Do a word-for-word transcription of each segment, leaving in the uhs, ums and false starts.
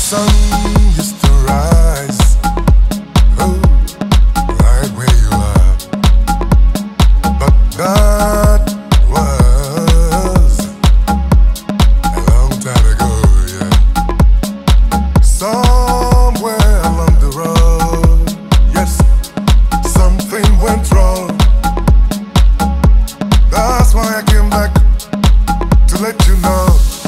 sun used to rise, oh, right where you are. But that was a long time ago, yeah. Somewhere along the road, yes, something went wrong. That's why I came back to let you know.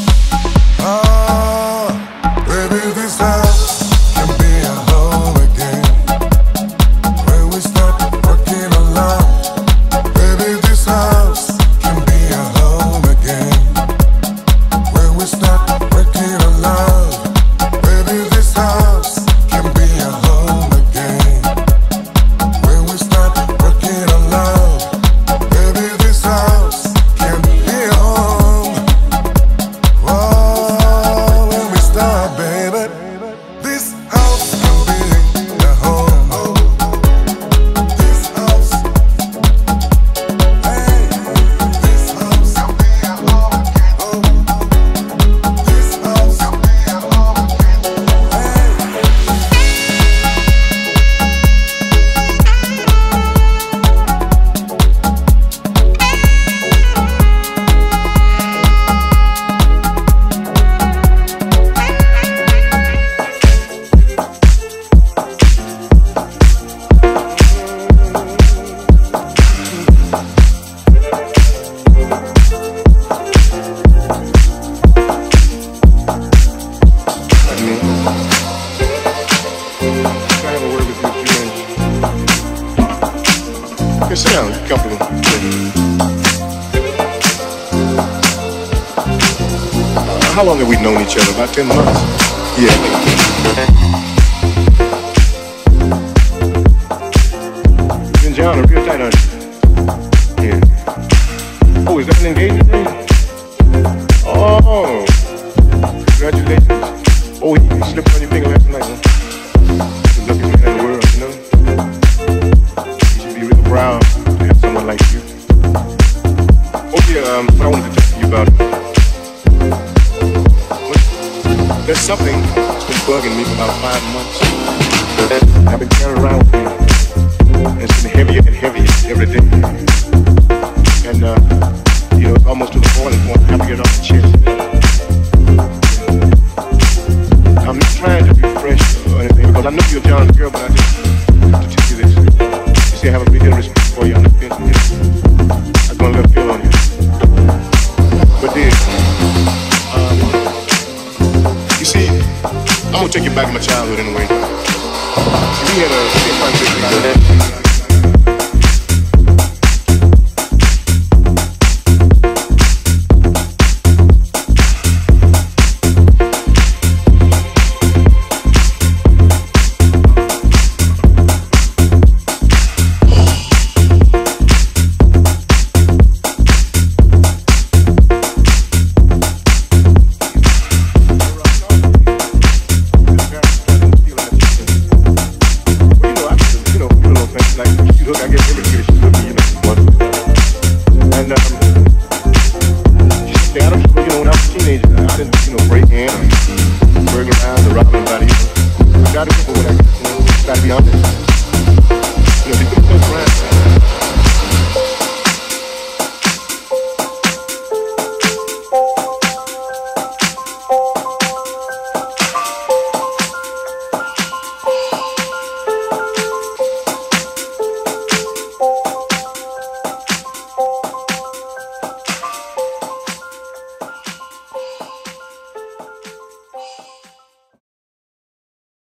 Ah, baby, this house can be a home again when we start working alone. Baby, this house can be a home again when we start working alone. Baby, this house can be a home again when we start working alone. Baby, this house can be a home. Whoa, when we start, baby, this house can be a home. Oh, this house, hey, this house can be a home again. Oh, this house can be a home again. Hey. Okay, sit down, comfortable. Uh, how long have we known each other? About ten months? Yeah. You and John are real tight, aren't you? Yeah. Oh, is that an engagement ring? Oh, congratulations. Oh, he slipped on your finger last night, huh? The luckiest man in the world, you know? Proud to have someone like you. Oh yeah, um, what I wanted to talk to you about. There's something that's been bugging me for about five months. I've been carrying around with me, and it's been heavier and heavier every day. And uh, you know, it's almost to the boiling point. I have to get it off the chest. I'm not trying to be fresh or anything because I know you're John's girl, but I just have to tell you this. I have a big deal of respect for you. I'm not feeling you. I'm gonna let a feel on you. But then, um, you see, I'm gonna take you back to my childhood anyway. We had a big conversation about that. Gotta be honest. You know, they put close around.